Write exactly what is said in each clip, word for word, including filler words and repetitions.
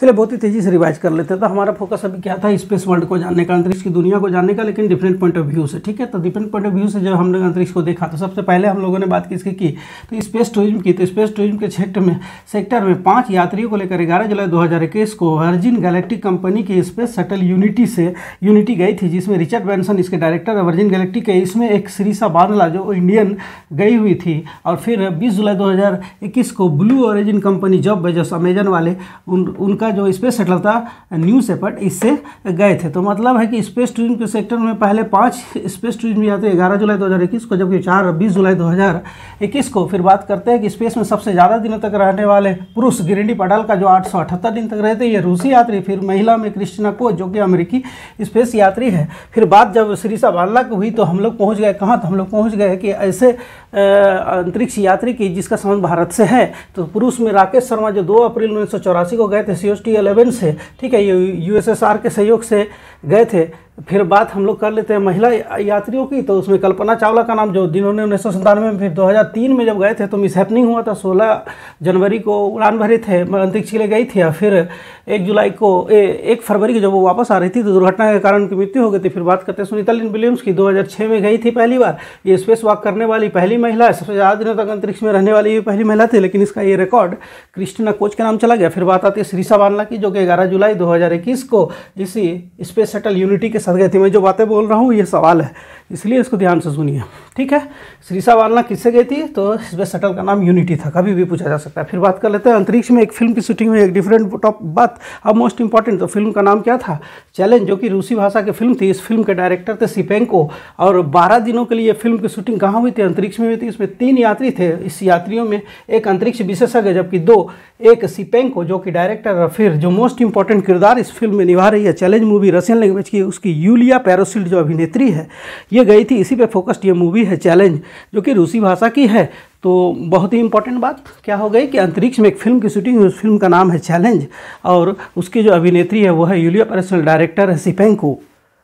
चलिए बहुत ही तेज़ी से रिवाइज कर लेते हैं। तो हमारा फोकस अभी क्या था, स्पेस वर्ल्ड को जानने का, अंतरिक्ष की दुनिया को जानने का, लेकिन डिफरेंट पॉइंट ऑफ व्यू से। ठीक है, तो डिफरेंट पॉइंट ऑफ व्यू से जब हम लोग अंतरिक्ष को देखा तो सबसे पहले हम लोगों ने बात किसकी की, तो स्पेस टूरिज्म की। तो स्पेस टूरिज्म के क्षेत्र में सेक्टर में पाँच यात्रियों को लेकर ग्यारह जुलाई दो हज़ार इक्कीस को वर्जिन गैलेक्टिक कंपनी की स्पेस शटल यूनिटी से यूनिटी गई थी, जिसमें रिचर्ड ब्रैनसन इसके डायरेक्टर है वर्जिन गैलेक्टिक के। इसमें एक श्रीसा बांदला जो इंडियन गई हुई थी। और फिर बीस जुलाई दो हज़ार इक्कीस को Blue Origin company Jeff Bezos Amazon वाले उन उनका जो स्पेस शटल था न्यू शेपर्ड, इससे गए थे। तो मतलब है कि स्पेस टूरिज्म के सेक्टर में पहले पांच स्पेस टूरिज्म यात्री ग्यारह जुलाई दो हज़ार इक्कीस को, जबकि चार बीस जुलाई दो हज़ार इक्कीस को। फिर बात करते हैं कि स्पेस में सबसे ज़्यादा दिनों तक रहने वाले पुरुष गिरिंडी पडाल का जो आठ सौ अठहत्तर दिन तक रहते हैं, ये रूसी यात्री। फिर महिला में क्रिस्टिना कोच जो कि अमेरिकी स्पेस यात्री है। फिर बात जब श्रीसा बांदला की हुई तो हम लोग पहुँच गए कहाँ, तो हम लोग पहुँच गए कि ऐसे अंतरिक्ष यात्री की जिसका संबंध भारत से है। तो पुरुष में राकेश शर्मा जो दो अप्रैल उन्नीस सौ चौरासी को गए थे सी एस टी इलेवन से। ठीक है, ये यूएसएसआर के सहयोग से गए थे। फिर बात हम लोग कर लेते हैं महिला यात्रियों की। तो उसमें कल्पना चावला का नाम, जो जिन्होंने उन्नीस सौ सत्तानवे में, फिर दो हज़ार तीन में जब गए थे तो मिस हैपनिंग हुआ था, सोलह जनवरी को उड़ान भरे थे, अंतरिक्ष के लिए गई थी। और फिर एक जुलाई को ए, एक फरवरी को जब वो वापस आ रही थी तो दुर्घटना के कारण उनकी मृत्यु हो गई थी। फिर बात करते हैं सुनीता लिन विलियम्स की, दो हज़ार छः में गई थी पहली बार। ये स्पेस वॉक करने वाली पहली महिला है, सबसे ज़्यादा दिनों तक अंतरिक्ष में रहने वाली ये पहली महिला थी, लेकिन इसका ये रिकॉर्ड क्रिस्टिना कोच के नाम चला गया। फिर बात आती है श्रीसा बांदला की, जो कि ग्यारह जुलाई दो हज़ार इक्कीस को इसी स्पेस शटल यूनिटी के साथ गई थी। मैं जो बातें बोल रहा हूँ ये सवाल है, इसलिए इसको ध्यान से सुनिए। ठीक है, श्रीसा बांदला किससे गई थी, तो स्पेस शटल का नाम यूनिटी था, कभी भी पूछा जा सकता है। फिर बात कर लेते हैं अंतरिक्ष में एक फिल्म की शूटिंग हुई, एक डिफरेंट टॉप बात। अब मोस्ट इंपॉर्टेंट, तो फिल्म का नाम क्या था, चैलेंज, जो कि रूसी भाषा की फिल्म थी। इस फिल्म के डायरेक्टर थे सिपेंको। और बारह दिनों के लिए फिल्म की शूटिंग कहाँ हुई थी, अंतरिक्ष में हुई थी। इसमें तीन यात्री थे, इस यात्रियों में एक अंतरिक्ष विशेषज्ञ, जबकि दो, एक सिपेंको जो कि डायरेक्टर। और फिर जो मोस्ट इंपॉर्टेंट किरदार इस फिल्म में निभा रही है, चैलेंज मूवी रशियन लैंग्वेज की, उसकी यूलिया पेरोसिल्ड जो अभिनेत्री है, ये गई थी। इसी पे फोकस्ड ये मूवी है चैलेंज, जो कि रूसी भाषा की है। तो बहुत ही इंपॉर्टेंट बात क्या हो गई कि अंतरिक्ष में एक फिल्म की शूटिंग हुई, उस फिल्म का नाम है चैलेंज, और उसकी जो अभिनेत्री है वो है यूलिया पेरोसिल्ड, डायरेक्टर है सिपेंको।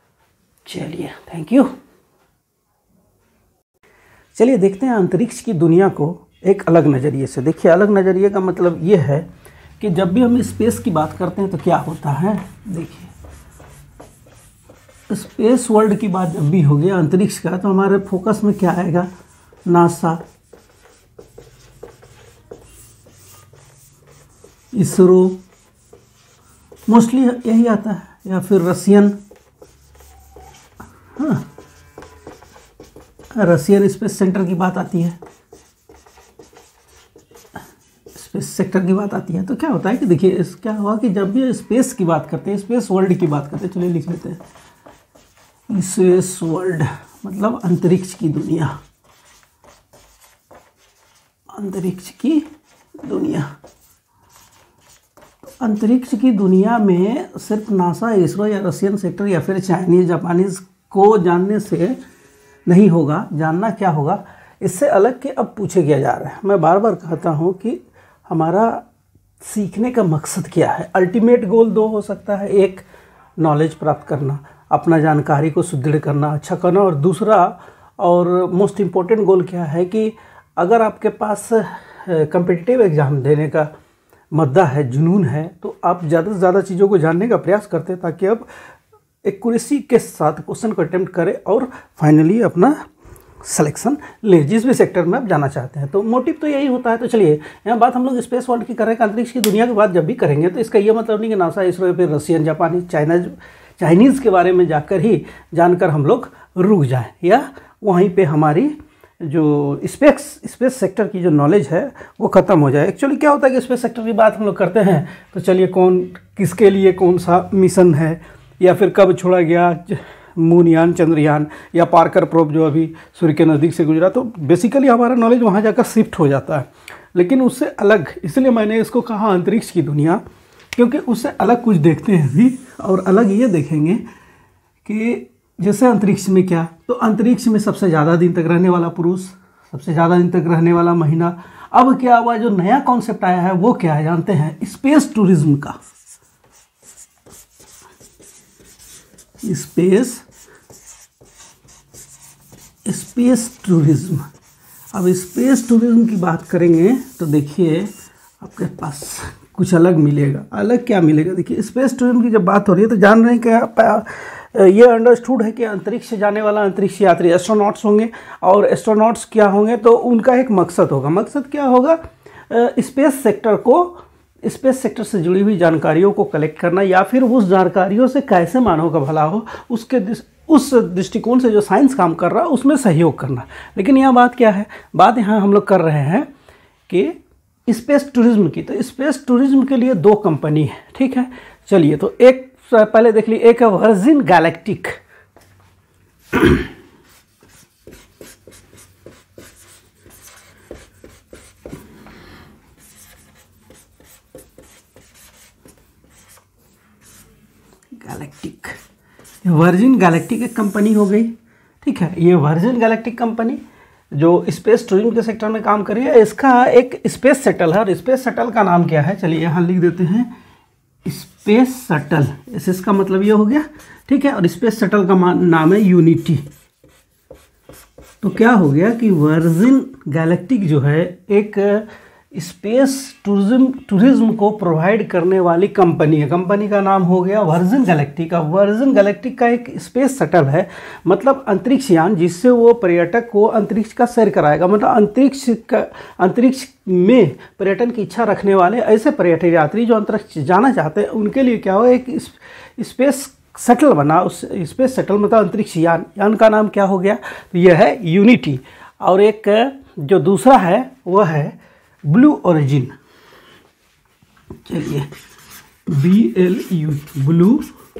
चलिए, थैंक यू। चलिए देखते हैं अंतरिक्ष की दुनिया को एक अलग नज़रिए से। देखिए, अलग नज़रिए का मतलब ये है कि जब भी हम स्पेस की बात करते हैं तो क्या होता है। देखिए, स्पेस वर्ल्ड की बात जब भी होगी अंतरिक्ष का, तो हमारे फोकस में क्या आएगा, नासा, इसरो, मोस्टली यही आता है, या फिर रशियन, हाँ, रशियन स्पेस सेंटर की बात आती है, स्पेस सेक्टर की बात आती है। तो क्या होता है कि देखिए, इस क्या हुआ कि जब भी स्पेस की बात करते हैं, स्पेस वर्ल्ड की बात करते हैं, चलिए लिख लेते हैं, स्पेस वर्ल्ड मतलब अंतरिक्ष की दुनिया, अंतरिक्ष की दुनिया। अंतरिक्ष की दुनिया में सिर्फ नासा, इसरो या रशियन सेक्टर या फिर चाइनीज, जापानीज को जानने से नहीं होगा। जानना क्या होगा, इससे अलग के अब पूछे किया जा रहा है। मैं बार बार कहता हूँ कि हमारा सीखने का मकसद क्या है। अल्टीमेट गोल दो हो सकता है, एक नॉलेज प्राप्त करना, अपना जानकारी को सुदृढ़ करना, अच्छा करना, और दूसरा और मोस्ट इम्पोर्टेंट गोल क्या है कि अगर आपके पास कम्पिटिटिव एग्ज़ाम देने का मद्दा है, जुनून है, तो आप ज़्यादा से ज़्यादा चीज़ों को जानने का प्रयास करते हैं, ताकि आप एक्यूरेसी के साथ क्वेश्चन को अटेम्प्ट करें और फाइनली अपना सिलेक्शन ले, जिस भी सेक्टर में आप जाना चाहते हैं। तो मोटिव तो यही होता है। तो चलिए, यहाँ बात हम लोग स्पेस वर्ल्ड की कर रहे हैं, अंतरिक्ष की दुनिया की बात जब भी करेंगे तो इसका ये मतलब नहीं कि नासा, इसरो, फिर रशियन, जापानी, चाइना चाइनीज़ के बारे में जाकर ही जानकर हम लोग रुक जाएं, या वहीं पे हमारी जो स्पेस स्पेस सेक्टर की जो नॉलेज है वो ख़त्म हो जाए। एक्चुअली क्या होता है कि स्पेस सेक्टर की बात हम लोग करते हैं तो चलिए, कौन किसके लिए कौन सा मिशन है, या फिर कब छोड़ा गया मूनयान, चंद्रयान, या पार्कर प्रोब जो अभी सूर्य के नज़दीक से गुजरा, तो बेसिकली हमारा नॉलेज वहाँ जाकर शिफ्ट हो जाता है। लेकिन उससे अलग, इसलिए मैंने इसको कहा अंतरिक्ष की दुनिया, क्योंकि उससे अलग कुछ देखते हैं अभी। और अलग ये देखेंगे कि जैसे अंतरिक्ष में क्या, तो अंतरिक्ष में सबसे ज़्यादा दिन तक रहने वाला पुरुष, सबसे ज़्यादा दिन तक रहने वाला महिला। अब क्या हुआ, जो नया कॉन्सेप्ट आया है वो क्या है जानते हैं, स्पेस टूरिज्म का। Space space tourism. अब स्पेस टूरिज्म की बात करेंगे तो देखिए, आपके पास कुछ अलग मिलेगा। अलग क्या मिलेगा? देखिए स्पेस टूरिज्म की जब बात हो रही है तो जान रहे हैं कि ये अंडरस्टूड है कि अंतरिक्ष से जाने वाला अंतरिक्ष यात्री एस्ट्रोनॉट्स होंगे, और एस्ट्रोनॉट्स क्या होंगे तो उनका एक मकसद होगा। मकसद क्या होगा? स्पेस सेक्टर को, स्पेस सेक्टर से जुड़ी हुई जानकारियों को कलेक्ट करना, या फिर उस जानकारियों से कैसे मानव का भला हो उसके उस दृष्टिकोण से जो साइंस काम कर रहा है उसमें सहयोग करना। लेकिन यहाँ बात क्या है? बात यहाँ हम लोग कर रहे हैं कि स्पेस टूरिज्म की। तो स्पेस टूरिज्म के लिए दो कंपनी है, ठीक है। चलिए तो एक पहले देख लीजिए, एक है Virgin Galactic. Galactic, Virgin Galactic एक कंपनी हो गई, ठीक है। ये वर्जिन गैलेक्टिक कंपनी जो स्पेस टूरिज्म के सेक्टर में काम कर रही है, इसका एक स्पेस शटल है, और स्पेस शटल का नाम क्या है? चलिए यहाँ लिख देते हैं स्पेस शटल। इसका मतलब ये हो गया, ठीक है। और स्पेस शटल का नाम है यूनिटी। तो क्या हो गया कि वर्जिन गैलेक्टिक जो है एक स्पेस टूरिज्म टूरिज्म को प्रोवाइड करने वाली कंपनी है। कंपनी का नाम हो गया वर्जिन गैलेक्टिक। वर्जिन गैलेक्टिक का एक स्पेस शटल है, मतलब अंतरिक्ष यान, जिससे वो पर्यटक को अंतरिक्ष का सैर कराएगा। मतलब अंतरिक्ष का अंतरिक्ष में पर्यटन की इच्छा रखने वाले ऐसे पर्यटक यात्री जो अंतरिक्ष जाना चाहते हैं उनके लिए क्या हो, एक स्पेस शटल बना। उस स्पेस शटल मतलब अंतरिक्ष यान, यान का नाम क्या हो गया? तो यह है यूनिटी। और एक जो दूसरा है वह है ब्लू ओरिजिन। चलिए B L U, Blue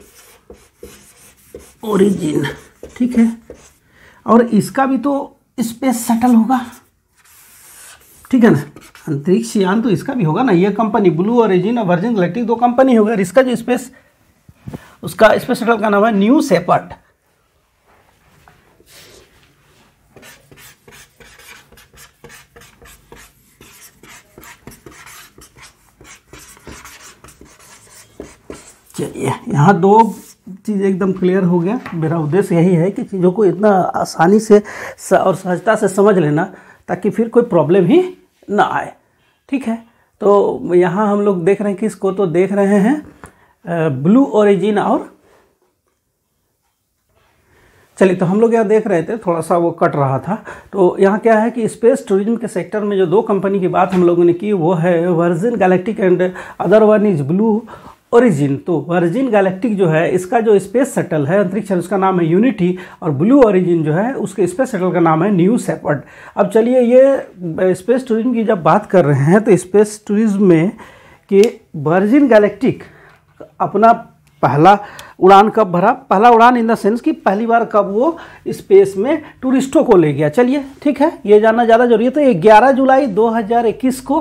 Origin, ठीक है। और इसका भी तो स्पेस शटल होगा, ठीक है ना। अंतरिक्ष यान तो इसका भी होगा ना। ये कंपनी ब्लू ओरिजिन और वर्जिन गैलेक्टिक दो कंपनी होगा। और इसका जो स्पेस, उसका स्पेस शटल का नाम है न्यू शेपर्ड। चलिए यहाँ दो चीज़ एकदम क्लियर हो गया। मेरा उद्देश्य यही है कि चीज़ों को इतना आसानी से और सहजता से समझ लेना ताकि फिर कोई प्रॉब्लम ही ना आए, ठीक है। तो यहाँ हम लोग देख रहे हैं कि इसको तो देख रहे हैं ब्लू ओरिजिन। और चलिए तो हम लोग यहाँ देख रहे थे, थोड़ा सा वो कट रहा था। तो यहाँ क्या है कि स्पेस टूरिज्म के सेक्टर में जो दो कंपनी की बात हम लोगों ने की वो है Virgin Galactic and other one is Blue Origin. तो वर्जिन गैलेक्टिक जो है इसका जो स्पेस शटल है अंतरिक्ष, उसका नाम है यूनिटी। और ब्लू ओरिजिन जो है उसके स्पेस शटल का नाम है न्यू शेपर्ड। अब चलिए ये स्पेस टूरिज्म की जब बात कर रहे हैं तो स्पेस टूरिज्म में कि वर्जिन गैलेक्टिक अपना पहला उड़ान कब भरा? पहला उड़ान इन द सेंस कि पहली बार कब वो स्पेस में टूरिस्टों को ले गया। चलिए ठीक है, ये जानना ज़्यादा जरूरी है। तो ग्यारह जुलाई दो हज़ार इक्कीस को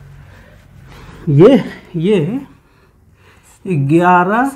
ये ये ग्यारह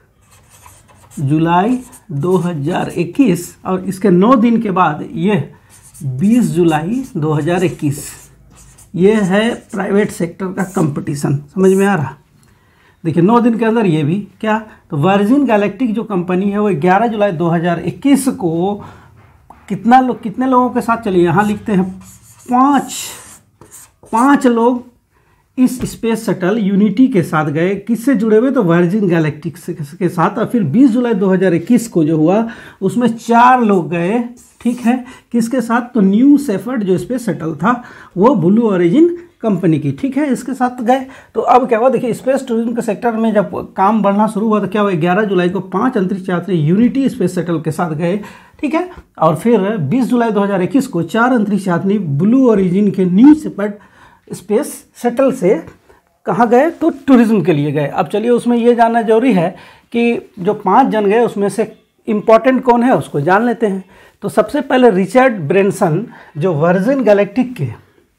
जुलाई दो हज़ार इक्कीस और इसके नौ दिन के बाद ये बीस जुलाई दो हज़ार इक्कीस, ये है प्राइवेट सेक्टर का कंपटीशन। समझ में आ रहा? देखिए नौ दिन के अंदर ये भी क्या, तो वर्जिन गैलेक्टिक जो कंपनी है वो ग्यारह जुलाई दो हज़ार इक्कीस को कितना लोग कितने लोगों के साथ, चलिए यहाँ लिखते हैं पाँच पाँच लोग इस स्पेस शटल यूनिटी के साथ गए। किससे जुड़े हुए? तो वर्जिन गैलेक्टिक के साथ। और फिर बीस जुलाई दो हज़ार इक्कीस को जो हुआ उसमें चार लोग गए, ठीक है। किसके साथ? तो न्यू शेपर्ड जो स्पेस शटल था वो ब्लू ओरिजिन कंपनी की, ठीक है, इसके साथ गए। तो अब क्या हुआ, देखिए स्पेस टूरिज्म के सेक्टर में जब काम बढ़ना शुरू हुआ तो क्या हुआ, ग्यारह जुलाई को पाँच अंतरिक्ष यात्री यूनिटी स्पेस शटल के साथ गए, ठीक है। और फिर बीस जुलाई दो हज़ार इक्कीस को चार अंतरिक्ष यात्री ब्लू ओरिजिन के न्यू शेपर्ड स्पेस शटल से कहाँ गए? तो टूरिज्म के लिए गए। अब चलिए उसमें ये जानना जरूरी है कि जो पांच जन गए उसमें से इम्पॉर्टेंट कौन है उसको जान लेते हैं। तो सबसे पहले रिचर्ड ब्रेंसन जो वर्जिन गैलेक्टिक के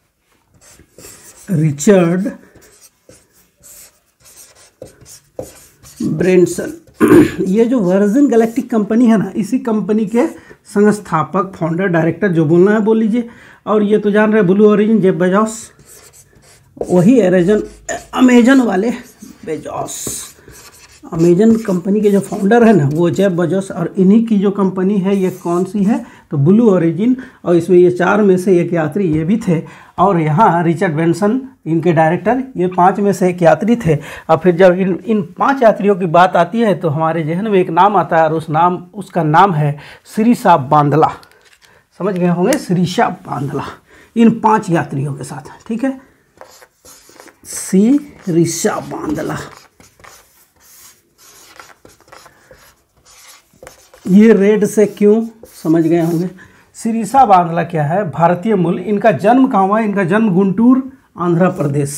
रिचर्ड ब्रेंसन ये जो वर्जिन गैलेक्टिक कंपनी है ना, इसी कंपनी के संस्थापक, फाउंडर, डायरेक्टर, जो बोलना है बोल लीजिए। और ये तो जान रहे ब्लू ओरिजिन जेफ बेजोस, वही अमेजन अमेजन वाले बेजोस, अमेजन कंपनी के जो फाउंडर है ना वो जेफ बेजोस। और इन्हीं की जो कंपनी है ये कौन सी है? तो ब्लू ओरिजिन। और इसमें ये चार में से एक यात्री ये भी थे। और यहाँ रिचर्ड ब्रेंसन इनके डायरेक्टर, ये पांच में से एक यात्री थे। और फिर जब इन इन पांच यात्रियों की बात आती है तो हमारे जहन में एक नाम आता है और उस नाम उसका नाम है सिरिसा बांदला। समझ गए होंगे, सिरिसा बांदला इन पांच यात्रियों के साथ, ठीक है, सिरिसा बांदला। ये रेड से क्यों, समझ गए होंगे। सिरिसा बांदला क्या है, भारतीय मूल। इनका जन्म कहाँ हुआ है, इनका जन्म गुंटूर आंध्र प्रदेश,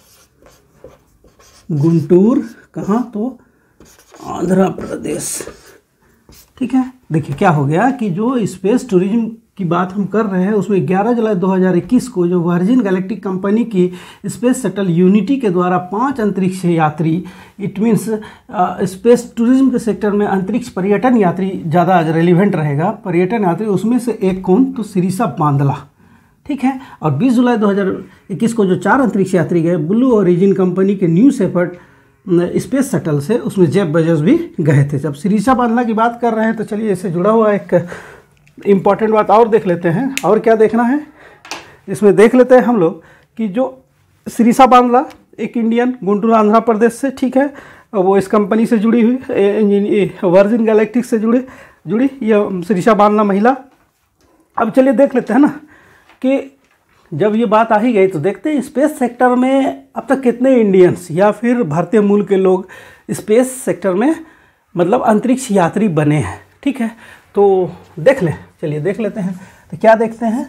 गुंटूर कहाँ, तो आंध्र प्रदेश, ठीक है। देखिए क्या हो गया कि जो स्पेस टूरिज्म की बात हम कर रहे हैं उसमें ग्यारह जुलाई दो हज़ार इक्कीस को जो वर्जिन गैलेक्टिक कंपनी की स्पेस शटल यूनिटी के द्वारा पांच अंतरिक्ष यात्री, इट मीन्स स्पेस टूरिज्म के सेक्टर में अंतरिक्ष पर्यटन यात्री ज़्यादा रेलिवेंट रहेगा, पर्यटन यात्री, उसमें से एक कौन, तो सिरिसा बांदला, ठीक है। और बीस जुलाई दो हज़ार इक्कीस को जो चार अंतरिक्ष यात्री गए ब्लू ओरिजिन कंपनी के न्यू शेपर्ड स्पेस शटल से, उसमें जेफ बेजोस भी गए थे। जब सिरिसा बांदला की बात कर रहे हैं तो चलिए इससे जुड़ा हुआ एक इम्पॉर्टेंट बात और देख लेते हैं। और क्या देखना है इसमें, देख लेते हैं हम लोग कि जो सिरिसा बांदला एक इंडियन, गुंटूर आंध्र प्रदेश से, ठीक है, वो इस कंपनी से जुड़ी हुई, वर्जिन गैलेक्टिक से जुड़ी जुड़ी ये सिरिसा बांदला महिला। अब चलिए देख लेते हैं ना कि जब ये बात आ ही गई तो देखते हैं स्पेस सेक्टर में अब तक कितने इंडियंस या फिर भारतीय मूल के लोग स्पेस सेक्टर में मतलब अंतरिक्ष यात्री बने हैं, ठीक है। तो देख लें, चलिए देख लेते हैं। तो क्या देखते हैं,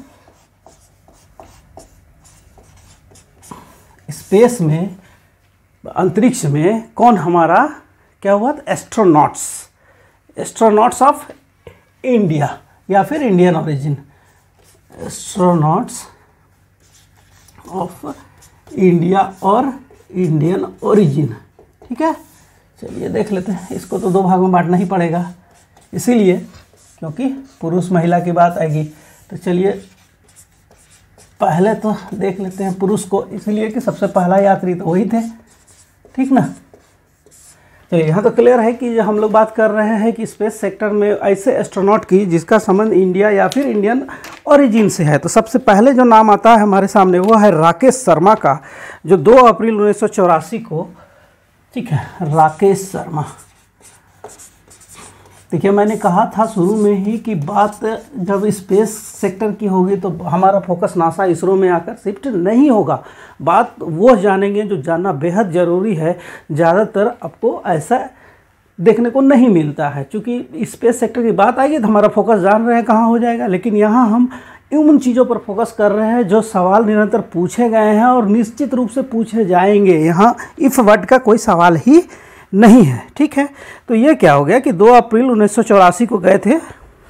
स्पेस में, अंतरिक्ष में कौन हमारा क्या हुआ, एस्ट्रोनॉट्स, एस्ट्रोनॉट्स ऑफ इंडिया या फिर Indian origin, astronauts of India और इंडियन ओरिजिन, ठीक है। चलिए देख लेते हैं। इसको तो दो भाग में बांटना ही पड़ेगा इसीलिए, क्योंकि पुरुष महिला की बात आएगी। तो चलिए पहले तो देख लेते हैं पुरुष को, इसलिए कि सबसे पहला यात्री तो वही थे, ठीक ना। चलिए यहाँ तो क्लियर है कि हम लोग बात कर रहे हैं कि स्पेस सेक्टर में ऐसे एस्ट्रोनॉट की जिसका संबंध इंडिया या फिर इंडियन ओरिजिन से है। तो सबसे पहले जो नाम आता है हमारे सामने वो है राकेश शर्मा का, जो दो अप्रैल उन्नीस सौ चौरासी को, ठीक है, राकेश शर्मा। देखिए मैंने कहा था शुरू में ही कि बात जब स्पेस सेक्टर की होगी तो हमारा फोकस नासा इसरो में आकर शिफ्ट नहीं होगा, बात वो जानेंगे जो जानना बेहद ज़रूरी है। ज़्यादातर आपको ऐसा देखने को नहीं मिलता है, क्योंकि स्पेस सेक्टर की बात आएगी तो हमारा फोकस जान रहे हैं कहाँ हो जाएगा। लेकिन यहाँ हम उन चीज़ों पर फोकस कर रहे हैं जो सवाल निरंतर पूछे गए हैं और निश्चित रूप से पूछे जाएंगे। यहाँ इफ वर्ड का कोई सवाल ही नहीं है, ठीक है। तो ये क्या हो गया कि दो अप्रैल उन्नीस सौ चौरासी को गए थे,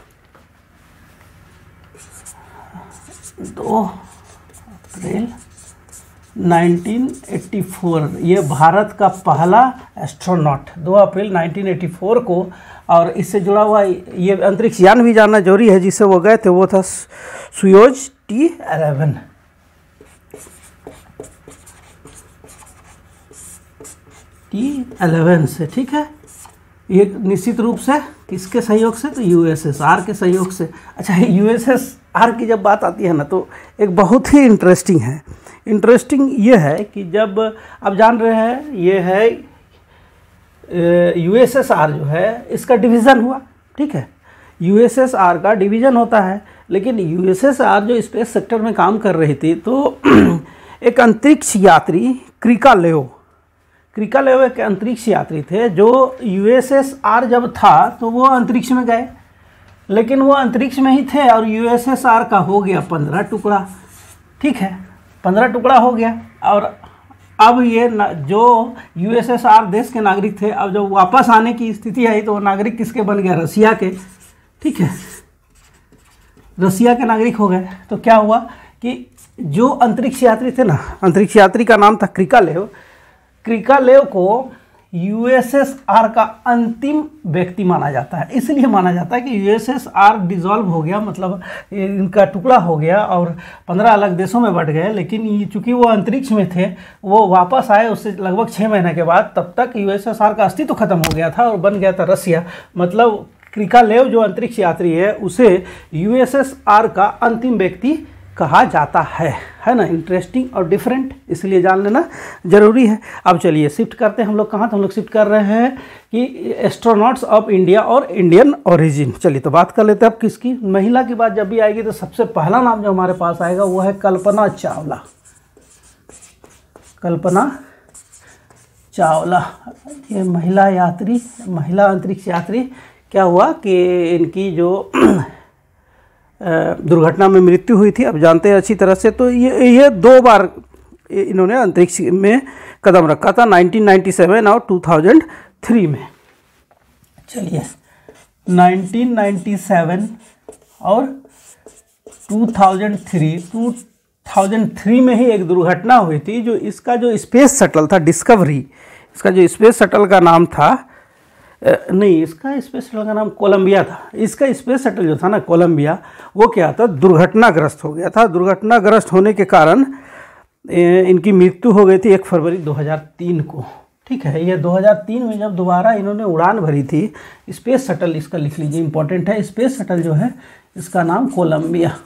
दो अप्रैल नाइनटीन एटी फोर, ये भारत का पहला एस्ट्रोनॉट दो अप्रैल नाइनटीन एटी फोर को। और इससे जुड़ा हुआ ये अंतरिक्ष यान भी जानना जरूरी है जिससे वो गए थे, वो था Soyuz T eleven. T eleven से, ठीक है। ये निश्चित रूप से किसके सहयोग से, तो यूएसएसआर के सहयोग से। अच्छा, यूएसएसआर की जब बात आती है ना तो एक बहुत ही इंटरेस्टिंग है। इंटरेस्टिंग ये है कि जब आप जान रहे हैं ये है यूएसएसआर जो है इसका डिवीज़न हुआ, ठीक है, यूएसएसआर का डिवीज़न होता है। लेकिन यूएसएसआर जो स्पेस सेक्टर में काम कर रही थी तो एक अंतरिक्ष यात्री क्रिका लेओ, क्रिका लेओ एक अंतरिक्ष यात्री थे जो यूएसएसआर जब था तो वो अंतरिक्ष में गए, लेकिन वो अंतरिक्ष में ही थे और यूएसएसआर का हो गया पंद्रह टुकड़ा, ठीक है, पंद्रह टुकड़ा हो गया। और अब ये जो यूएसएसआर देश के नागरिक थे, अब जब वापस आने की स्थिति आई तो वो नागरिक किसके बन गया, रसिया के, ठीक है, रसिया के नागरिक हो गए। तो क्या हुआ कि जो अंतरिक्ष यात्री थे ना, अंतरिक्ष यात्री का नाम था क्रिकालेव, क्रिकालेव को यूएसएसआर का अंतिम व्यक्ति माना जाता है। इसलिए माना जाता है कि यूएसएसआर डिसॉल्व हो गया, मतलब इनका टुकड़ा हो गया और पंद्रह अलग देशों में बट गए। लेकिन चूंकि वो अंतरिक्ष में थे, वो वापस आए उससे लगभग छः महीने के बाद, तब तक यूएसएसआर का अस्तित्व तो खत्म हो गया था और बन गया था रसिया। मतलब क्रिकालेव जो अंतरिक्ष यात्री है उसे यूएसएसआर का अंतिम व्यक्ति कहा जाता है है ना। इंटरेस्टिंग और डिफरेंट, इसलिए जान लेना जरूरी है। अब चलिए शिफ्ट करते हैं हम लोग कहाँ, तो हम लोग शिफ्ट कर रहे हैं कि एस्ट्रोनॉट्स ऑफ इंडिया और इंडियन ओरिजिन। चलिए तो बात कर लेते हैं अब किसकी, महिला की बात जब भी आएगी तो सबसे पहला नाम जो हमारे पास आएगा वो है कल्पना चावला। कल्पना चावला ये महिला यात्री, महिला अंतरिक्ष यात्री, क्या हुआ कि इनकी जो दुर्घटना में मृत्यु हुई थी, अब जानते हैं अच्छी तरह से। तो ये ये दो बार इन्होंने अंतरिक्ष में कदम रखा था, नाइनटीन नाइंटी सेवन और टू थाउज़ेंड थ्री में। चलिए नाइनटीन नाइंटी सेवन और two thousand three, two thousand three में ही एक दुर्घटना हुई थी। जो इसका जो स्पेस शटल था डिस्कवरी, इसका जो स्पेस शटल का नाम था, नहीं इसका स्पेस शटल का नाम कोलंबिया था। इसका स्पेस शटल जो था ना कोलंबिया, वो क्या था, दुर्घटनाग्रस्त हो गया था। दुर्घटनाग्रस्त होने के कारण इनकी मृत्यु हो गई थी एक फरवरी दो हज़ार तीन को। ठीक है, ये दो हज़ार तीन में जब दोबारा इन्होंने उड़ान भरी थी, स्पेस शटल इसका लिख लीजिए, इंपॉर्टेंट है। स्पेस शटल जो है इसका नाम कोलंबिया,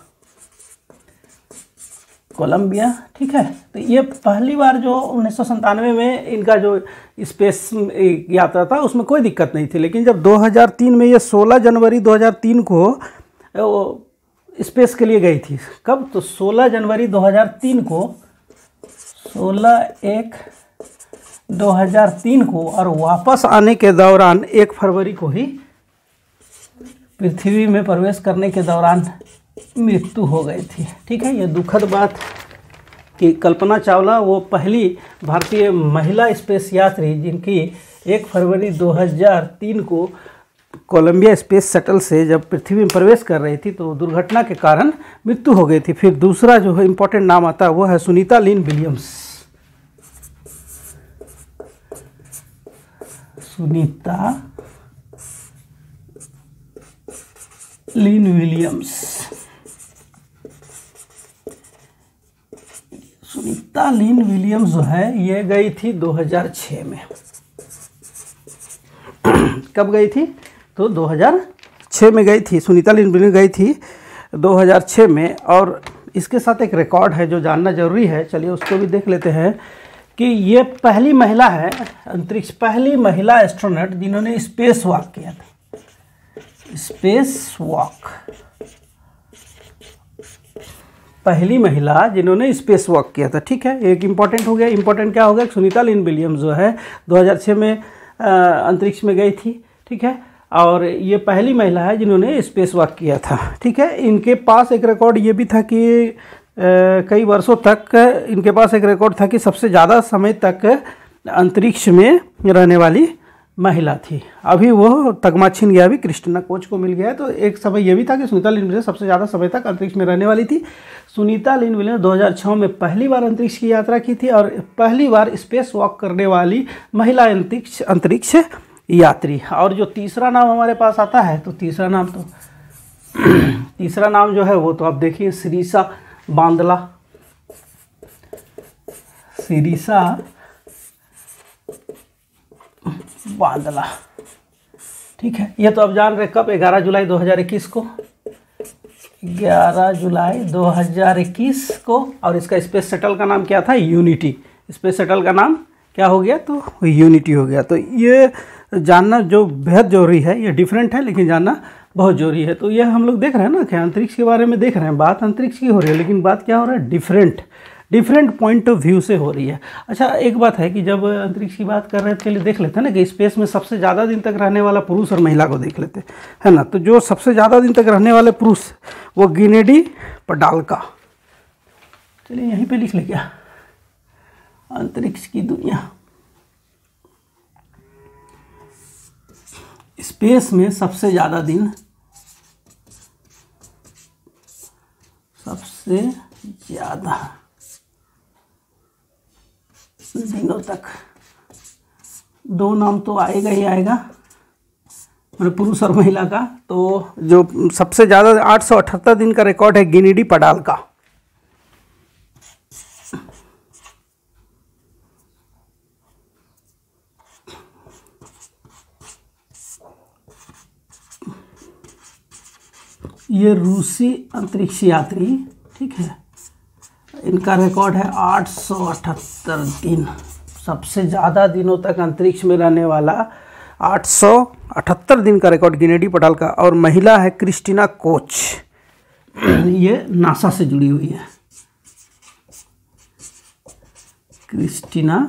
कोलंबिया। ठीक है, तो ये पहली बार जो उन्नीस सौ संतानवे में इनका जो स्पेस यात्रा था उसमें कोई दिक्कत नहीं थी। लेकिन जब दो हज़ार तीन में ये सोलह जनवरी दो हज़ार तीन को स्पेस के लिए गई थी। कब, तो सोलह जनवरी दो हज़ार तीन को, सोलह एक दो हज़ार तीन को, और वापस आने के दौरान एक फरवरी को ही पृथ्वी में प्रवेश करने के दौरान मृत्यु हो गई थी। ठीक है, ये दुखद बात कि कल्पना चावला वो पहली भारतीय महिला स्पेस यात्री जिनकी एक फरवरी दो हज़ार तीन को कोलंबिया स्पेस शटल से जब पृथ्वी में प्रवेश कर रही थी तो दुर्घटना के कारण मृत्यु हो गई थी। फिर दूसरा जो है इम्पोर्टेंट नाम आता है वो है Sunita Lyn Williams. Sunita Lyn Williams, Sunita Lyn Williams जो है ये गई थी दो हज़ार छह में। कब गई थी, तो दो हज़ार छह में गई थी। सुनीता लिन विलियम्स गई थी दो हज़ार छह में, और इसके साथ एक रिकॉर्ड है जो जानना जरूरी है। चलिए उसको भी देख लेते हैं कि ये पहली महिला है अंतरिक्ष, पहली महिला एस्ट्रोनॉट जिन्होंने स्पेस वॉक किया था। स्पेस वॉक, पहली महिला जिन्होंने स्पेस वॉक किया था। ठीक है, एक इम्पॉर्टेंट हो गया। इम्पॉर्टेंट क्या हो गया, सुनीता लिन विलियम्स जो है दो हज़ार छह में अंतरिक्ष में गई थी। ठीक है, और ये पहली महिला है जिन्होंने स्पेस वॉक किया था। ठीक है, इनके पास एक रिकॉर्ड ये भी था कि आ, कई वर्षों तक इनके पास एक रिकॉर्ड था कि सबसे ज़्यादा समय तक अंतरिक्ष में रहने वाली महिला थी। अभी वो तगमा छिन गया, अभी क्रिस्टिना कोच को मिल गया। तो एक समय ये भी था कि सुनीता लिन विलियम्स सबसे ज़्यादा समय तक अंतरिक्ष में रहने वाली थी। सुनीता लिन विलियम्स दो हज़ार छह में पहली बार अंतरिक्ष की यात्रा की थी और पहली बार स्पेस वॉक करने वाली महिला अंतरिक्ष अंतरिक्ष यात्री। और जो तीसरा नाम हमारे पास आता है, तो तीसरा नाम तो तीसरा नाम जो है वो तो आप देखिए शिरीषा बांदला। शिरीषा बांदला। ठीक है, ये तो अब जान रहे कब, ग्यारह जुलाई दो हज़ार इक्कीस को, ग्यारह जुलाई दो हज़ार इक्कीस को। और इसका स्पेस शटल का नाम क्या था, यूनिटी। स्पेस शटल का नाम क्या हो गया, तो यूनिटी हो गया। तो ये जानना जो बेहद जरूरी है, ये डिफरेंट है लेकिन जानना बहुत जरूरी है। तो ये हम लोग देख रहे हैं ना कि अंतरिक्ष के बारे में देख रहे हैं, बात अंतरिक्ष की हो रही है लेकिन बात क्या हो रहा है, different different point of view से हो रही है। अच्छा, एक बात है कि जब अंतरिक्ष की बात कर रहे थे, चलिए देख लेते हैं ना कि स्पेस में सबसे ज़्यादा दिन तक रहने वाला पुरुष और महिला को देख लेते हैं ना। तो जो सबसे ज़्यादा दिन तक रहने वाले पुरुष वो गिनेडी पडाल्का। चलिए यहीं पे लिख ले क्या, अंतरिक्ष की दुनिया। स्पेस में सबसे ज़्यादा दिन, सबसे ज़्यादा दिनों तक, दो नाम तो आएगा ही आएगा, मतलब पुरुष और महिला का। तो जो सबसे ज़्यादा आठ सौ अठहत्तर दिन का रिकॉर्ड है गिनेडी पडाल्का। ये रूसी अंतरिक्ष यात्री, ठीक है। इनका रिकॉर्ड है आठ सौ अठहत्तर दिन, सबसे ज़्यादा दिनों तक अंतरिक्ष में रहने वाला आठ सौ अठहत्तर दिन का रिकॉर्ड गेनेडी पडाल का। और महिला है क्रिस्टीना कोच, ये नासा से जुड़ी हुई है। क्रिस्टीना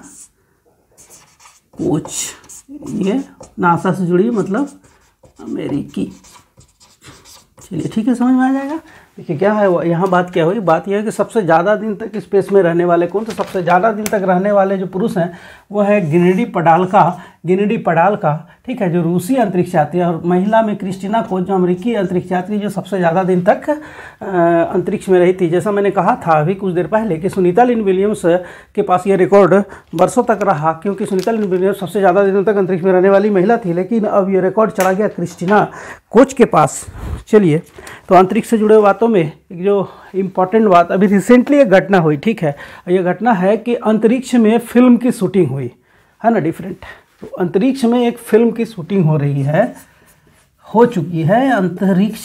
कोच ये नासा से जुड़ी, मतलब अमेरिकी। चलिए ठीक है, समझ में आ जाएगा। देखिए क्या है वो यहाँ बात क्या हुई, बात यह है कि सबसे ज़्यादा दिन तक स्पेस में रहने वाले कौन, तो सबसे ज़्यादा दिन तक रहने वाले जो पुरुष हैं वो है गेनेडी पडाल्का, गेनेडी पडाल्का, ठीक है, जो रूसी अंतरिक्ष यात्री है। और महिला में क्रिस्टीना कोच, जो अमेरिकी अंतरिक्ष यात्री, जो सबसे ज़्यादा दिन तक अंतरिक्ष में रही थी। जैसा मैंने कहा था अभी कुछ देर पहले कि सुनीता लिन विलियम्स के पास ये रिकॉर्ड बरसों तक रहा, क्योंकि सुनीता लिन विलियम्स सबसे ज़्यादा दिनों तक अंतरिक्ष में रहने वाली महिला थी, लेकिन अब ये रिकॉर्ड चला गया क्रिस्टीना कोच के पास। चलिए, तो अंतरिक्ष से जुड़े बातों में एक जो इम्पॉर्टेंट बात, अभी रिसेंटली एक घटना हुई, ठीक है, ये घटना है कि अंतरिक्ष में फिल्म की शूटिंग हुई है ना, डिफरेंट। तो अंतरिक्ष में एक फिल्म की शूटिंग हो रही है, हो चुकी है अंतरिक्ष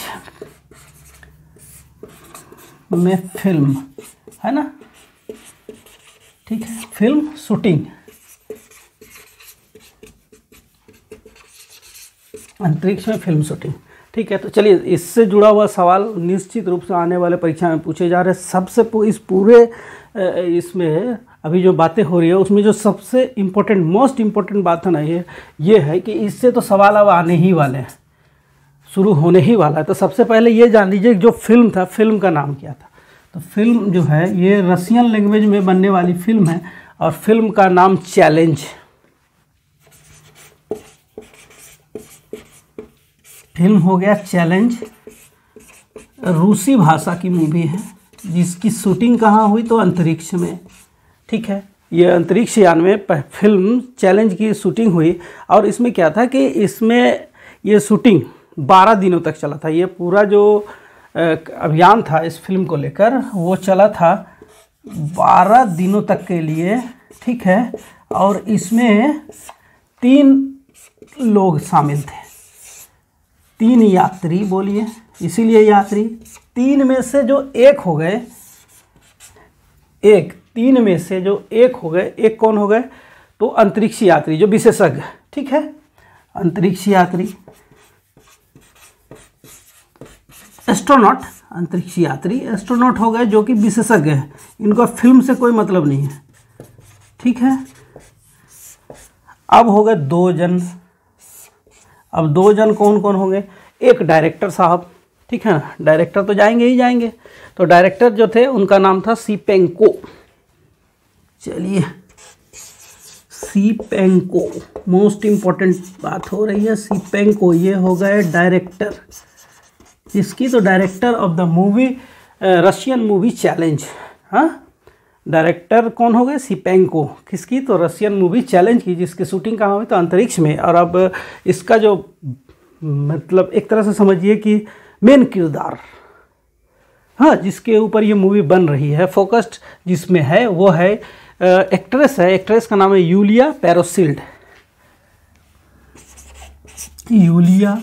में फिल्म, है ना, ठीक है, फिल्म शूटिंग अंतरिक्ष में फिल्म शूटिंग, ठीक है। तो चलिए, इससे जुड़ा हुआ सवाल निश्चित रूप से आने वाले परीक्षा में पूछे जा रहे हैं। सबसे इस पूरे इसमें अभी जो बातें हो रही है उसमें जो सबसे इम्पोर्टेंट, मोस्ट इम्पोर्टेंट बात है ना, ये ये है कि इससे तो सवाल अब आने ही वाले हैं, शुरू होने ही वाला है। तो सबसे पहले ये जान लीजिए जो फिल्म था, फिल्म का नाम क्या था। तो फिल्म जो है ये रशियन लैंग्वेज में बनने वाली फिल्म है, और फिल्म का नाम चैलेंज, फिल्म हो गया चैलेंज, रूसी भाषा की मूवी है, जिसकी शूटिंग कहाँ हुई, तो अंतरिक्ष में, ठीक है। ये अंतरिक्ष यान में फिल्म चैलेंज की शूटिंग हुई। और इसमें क्या था कि इसमें ये शूटिंग बारह दिनों तक चला था। ये पूरा जो अभियान था इस फिल्म को लेकर वो चला था बारह दिनों तक के लिए, ठीक है। और इसमें तीन लोग शामिल थे, तीन यात्री, बोलिए, इसीलिए यात्री। तीन में से जो एक हो गए, एक तीन में से जो एक हो गए, एक कौन हो गए, तो अंतरिक्ष यात्री, जो विशेषज्ञ, ठीक है, अंतरिक्ष यात्री, एस्ट्रोनॉट, अंतरिक्ष यात्री एस्ट्रोनॉट हो गए, जो कि विशेषज्ञ हैं, इनका फिल्म से कोई मतलब नहीं है, ठीक है। अब हो गए दो जन, अब दो जन कौन कौन होंगे, एक डायरेक्टर साहब, ठीक है ना, डायरेक्टर तो जाएंगे ही जाएंगे। तो डायरेक्टर जो थे उनका नाम था सीपेंको, चलिए सीपेंको, मोस्ट इम्पॉर्टेंट बात हो रही है, सीपेंको ये हो गए डायरेक्टर, इसकी तो director of the movie, Russian movie Challenge. हाँ, डायरेक्टर कौन हो गए, सीपेंको, किसकी, तो रशियन मूवी चैलेंज की, जिसकी शूटिंग कहाँ हुई, तो अंतरिक्ष में। और अब इसका जो मतलब एक तरह से समझिए कि मेन किरदार, हाँ, जिसके ऊपर ये मूवी बन रही है, फोकस्ड जिसमें है, वो है एक्ट्रेस है, एक्ट्रेस का नाम है Yulia Peresild, Yulia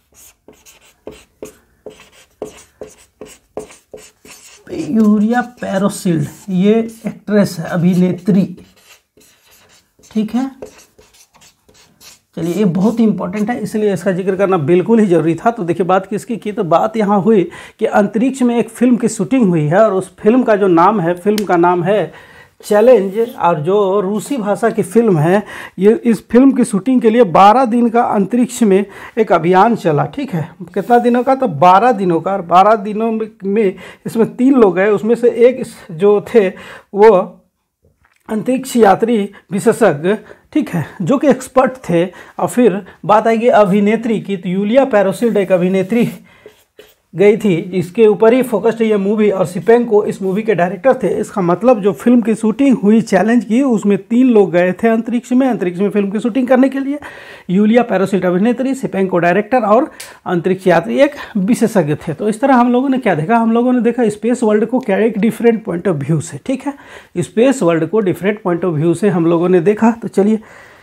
Yulia Peresild, ये एक्ट्रेस है, अभिनेत्री, ठीक है। चलिए, ये बहुत ही इंपॉर्टेंट है, इसलिए इसका जिक्र करना बिल्कुल ही जरूरी था। तो देखिए बात किसकी की, तो बात यहाँ हुई कि अंतरिक्ष में एक फिल्म की शूटिंग हुई है, और उस फिल्म का जो नाम है, फिल्म का नाम है चैलेंज, और जो रूसी भाषा की फिल्म है, ये इस फिल्म की शूटिंग के लिए बारह दिन का अंतरिक्ष में एक अभियान चला, ठीक है। कितना दिनों का, तो बारह दिनों का। और बारह दिनों में इसमें तीन लोग गए, उसमें से एक जो थे वो अंतरिक्ष यात्री विशेषज्ञ, ठीक है, जो कि एक्सपर्ट थे। और फिर बात आएगी अभिनेत्री की, तो यूलिया पेरोसिल्ड एक अभिनेत्री गई थी, इसके ऊपर ही फोकस्ड है ये मूवी, और सीपेंको इस मूवी के डायरेक्टर थे। इसका मतलब जो फिल्म की शूटिंग हुई चैलेंज की, उसमें तीन लोग गए थे अंतरिक्ष में, अंतरिक्ष में फिल्म की शूटिंग करने के लिए। यूलिया पेरोसिल्ड अभिनेत्री, सीपेंको डायरेक्टर, और अंतरिक्ष यात्री एक विशेषज्ञ थे। तो इस तरह हम लोगों ने क्या देखा, हम लोगों ने देखा स्पेस वर्ल्ड को क्या एक डिफरेंट पॉइंट ऑफ व्यू से, ठीक है, स्पेस वर्ल्ड को डिफरेंट पॉइंट ऑफ व्यू से हम लोगों ने देखा। तो चलिए,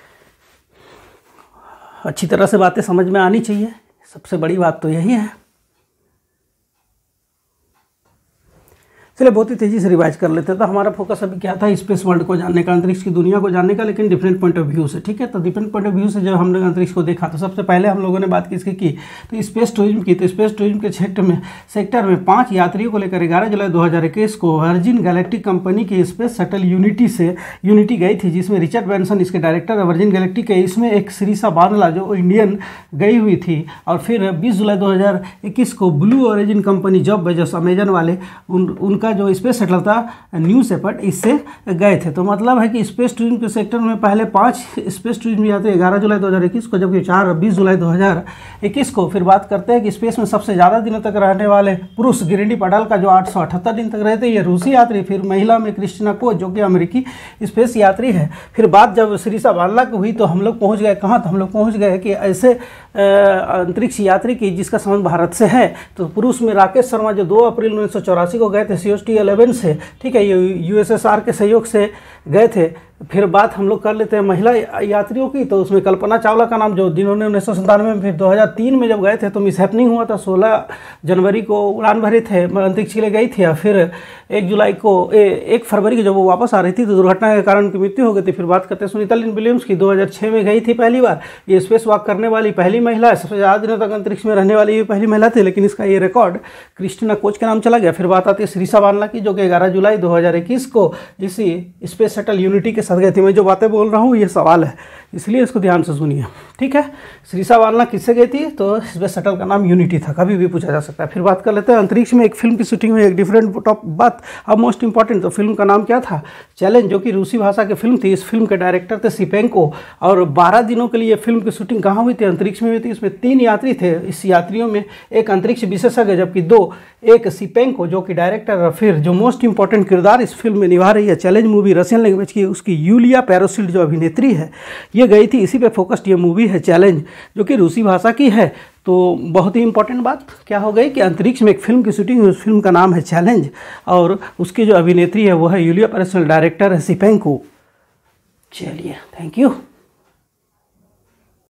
अच्छी तरह से बातें समझ में आनी चाहिए, सबसे बड़ी बात तो यही है। चलिए बहुत ही तेज़ी से रिवाइज कर लेते हैं। तो हमारा फोकस अभी क्या था, स्पेस वर्ल्ड को जानने का, अंतरिक्ष की दुनिया को जानने का, लेकिन डिफरेंट पॉइंट ऑफ व्यू से, ठीक है। तो डिफरेंट पॉइंट ऑफ व्यू से जब हम लोग अंतरिक्ष को देखा तो सबसे पहले हम लोगों ने बात किसकी की, तो स्पेस टूरिज्म की। तो स्पेस टूरिज्म के क्षेत्र में सेक्टर में पाँच यात्रियों को लेकर ग्यारह जुलाई दो हज़ार इक्कीस को वर्जिन गैलेक्टिक कंपनी की स्पेस शटल यूनिटी से यूनिटी गई थी, जिसमें रिचर्ड ब्रैनसन इसके डायरेक्टर वर्जिन गैलेक्टिक के, इसमें एक श्रीसा बांदला जो इंडियन गई हुई थी। और फिर बीस जुलाई दो हज़ार इक्कीस को Blue Origin company Jeff Bezos Amazon वाले उन, उनका जो स्पेस शटल न्यू शेपर्ड इससे गए थे। तो मतलब है कि स्पेस टूरिज्म के सेक्टर में पहले पांच स्पेस टूरिज्म यात्री ग्यारह जुलाई दो हज़ार इक्कीस को, जबकि चार बीस जुलाई दो हज़ार इक्कीस को। फिर बात करते हैं कि स्पेस में सबसे ज़्यादा दिनों तक रहने वाले पुरुष गिरिडी पडाल का जो आठ सौ अठहत्तर दिन तक रहे थे, ये रूसी यात्री। फिर महिला में क्रिस्टिना कोच जो कि अमेरिकी स्पेस यात्री है। फिर बात जब श्रीसा बांदला की हुई तो हम लोग पहुँच गए कहाँ, तो हम लोग पहुँच गए कि ऐसे अंतरिक्ष यात्री की जिसका संबंध भारत से है। तो पुरुष में राकेश शर्मा जो दो अप्रैल उन्नीस सौ चौरासी को गए थे सी एस टी इलेवन से, ठीक है, ये यूएसएसआर के सहयोग से गए थे। फिर बात हम लोग कर लेते हैं महिला यात्रियों की। तो उसमें कल्पना चावला का नाम, जो जिन्होंने उन्नीस सौ संतानवे में, फिर दो हज़ार तीन में जब गए थे तो मिस हैपनिंग हुआ था, सोलह जनवरी को उड़ान भरे थे, अंतरिक्ष के लिए गई थी। फिर एक जुलाई को ए, एक फरवरी को जब वो वापस आ रही थी तो दुर्घटना के कारण उनकी मृत्यु हो गई थी। फिर बात करते हैं सुनीता लिन विलियम्स की, दो हज़ार छः में गई थी पहली बार। ये स्पेस वॉक करने वाली पहली महिला है, सबसे ज़्यादा दिनों तक अंतरिक्ष में रहने वाली ये पहली महिला थी, लेकिन इसका ये रिकॉर्ड क्रिस्टिना कोच के नाम चला गया। फिर बात आती है श्रीसा बांदला की, जो कि ग्यारह जुलाई दो हज़ार इक्कीस को इसी स्पेस शटल यूनिटी के साथ गई थी। मैं जो बातें बोल रहा हूँ ये सवाल है, इसलिए इसको ध्यान से सुनिए, ठीक है। श्रीसा बांदला किससे गई थी, तो स्पेस शटल का नाम यूनिटी था, कभी भी पूछा जा सकता है। फिर बात कर लेते हैं अंतरिक्ष में एक फिल्म की शूटिंग हुई, एक डिफरेंट टॉप बात। अब मोस्ट इंपॉर्टेंट, तो फिल्म का नाम क्या था, चैलेंज, जो कि रूसी भाषा की फिल्म थी। इस फिल्म के डायरेक्टर थे सिपेंको। और बारह दिनों के लिए फिल्म की शूटिंग कहाँ हुई थी, अंतरिक्ष में हुई थी। इसमें तीन यात्री थे, इस यात्रियों में एक अंतरिक्ष विशेषज्ञ, जबकि दो, एक सिपेंको जो कि डायरेक्टर। फिर जो मोस्ट इंपॉर्टेंट किरदार इस फिल्म में निभा रही है, चैलेंज मूवी रशियन लैंग्वेज की, उसकी यूलिया पेरोसिल्ड जो अभिनेत्री है, ये गई थी। इसी पे फोकस्ड ये मूवी है चैलेंज, जो कि रूसी भाषा की है। तो बहुत ही इंपॉर्टेंट बात क्या हो गई कि अंतरिक्ष में एक फिल्म की शूटिंग, उस फिल्म का नाम है चैलेंज, और उसकी जो अभिनेत्री है वो है यूलिया पेरोसिल्ड, डायरेक्टर है सिपेंको। चलिए, थैंक यू।